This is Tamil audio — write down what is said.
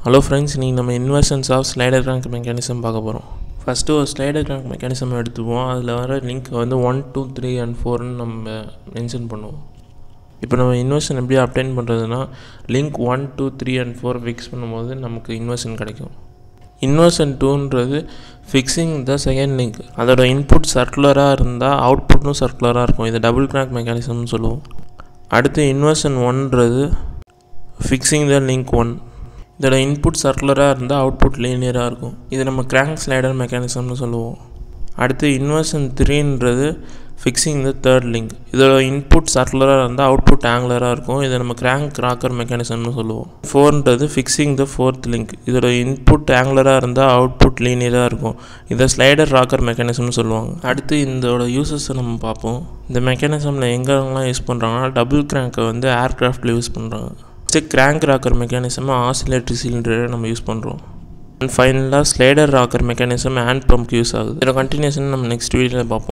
Hello friends, we will inversions of slider crank mechanism. First, ஒரு slider crank mechanism எடுத்துவோம். அதில் வர லிங்க் வந்து 1, 2, 3 and 4 நம்ம மென்ஷன் பண்ணுவோம். இப்போ நம்ம இன்வர்ஷன் எப்படி அப்டைன் பண்ணுறதுனா லிங்க் 1, 2, 3 and 4 ஃபிக்ஸ் பண்ணும்போது நமக்கு இன்வர்ஷன் கிடைக்கும். இன்வர்ஷன் 2ன்றது ஃபிக்ஸிங் த செகண்ட் லிங்க். அதோட இன்புட் சர்க்குலராக இருந்தால் அவுட்புட்டும் சர்க்குலராக இருக்கும். இதை டபுள் கிராங்க் மெக்கானிசம்னு சொல்லுவோம். அடுத்து இன்வர்ஷன் 1ன்றது ஃபிக்ஸிங் த லிங்க் 1. இதோட இன்புட் சர்க்குலராக இருந்தால் அவுட்புட் லீனியராக இருக்கும். இது நம்ம கிராங்க் ஸ்லைடர் மெக்கானிசம்னு சொல்லுவோம். அடுத்து இன்வர்ஷன் 3ன்றது ஃபிக்ஸிங் த தேர்ட் லிங்க். இதோட இன்புட் சர்க்குலராக இருந்தால் அவுட்புட் ஆங்குலராக இருக்கும். இதை நம்ம கிராங்க் ராக்கர் மெக்கானிசம்னு சொல்லுவோம். 4ன்றது ஃபிக்ஸிங் த ஃபோர்த் லிங்க். இதோட இன்புட் ஆங்குலராக இருந்தால் அவுட்புட் லீனியராக இருக்கும். இதை ஸ்லைடர் ராக்கர் மெக்கானிசம்னு சொல்லுவாங்க. அடுத்து இதோட யூசஸை நம்ம பார்ப்போம். இந்த மெக்கானிசமில் எங்கெல்லாம் யூஸ் பண்ணுறாங்கன்னா டபுள் கிராங்கை வந்து ஏர்க்ராஃப்டில் யூஸ் பண்ணுறாங்க. கிராங்க் ராக்கர் மெக்கானிசம் ஆசிலேட்டரி சிலிண்டரை நம்ம யூஸ் பண்ணுறோம். அண்ட் ஃபைனலாக ஸ்லைடர் ராக்கர் மெக்கானிசம் ஹேண்ட் பம்ப்க்கு யூஸ் ஆகுது. இதோட கண்டினியூஷன் நம்ம நெக்ஸ்ட் வீடியோவில் பார்ப்போம்.